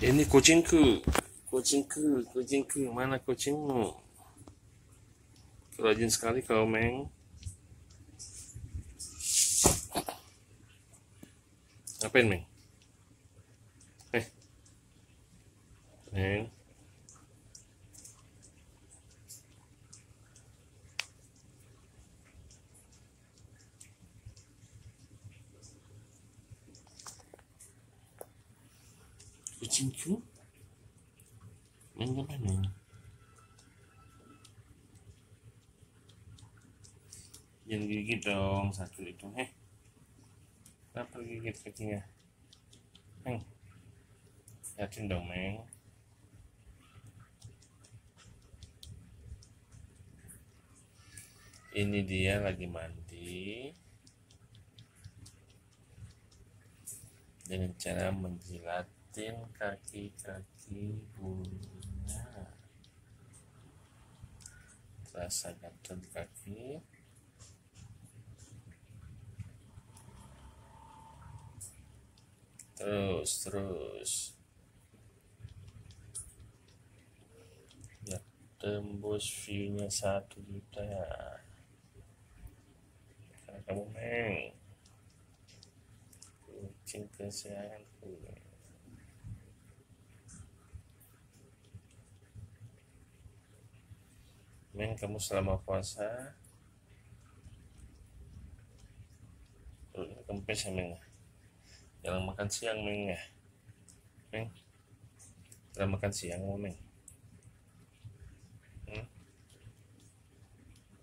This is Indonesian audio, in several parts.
Ini kucingku, mana kucingmu? Rajin sekali kau, Meng. Ngapain, Meng? Meng. Kucingku? Meng ngapain, Meng? Jangan gigit dong satu itu. Kenapa gigit kakinya? Meng. Liatin dong, Meng. Ini dia lagi mandi dengan cara menjilatin kaki-kaki bulunya. Terasa gatal di kaki. Terus ya, tembus view-nya 1 juta ya. Karena kamu, Meng, kucing kesayanganku. Meng, kamu selama puasa perutnya kempes ya, Meng. Jangan makan siang, Meng ya. Meng, jangan makan siang, Meng.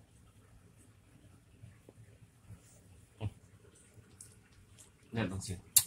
Lihat dong sih.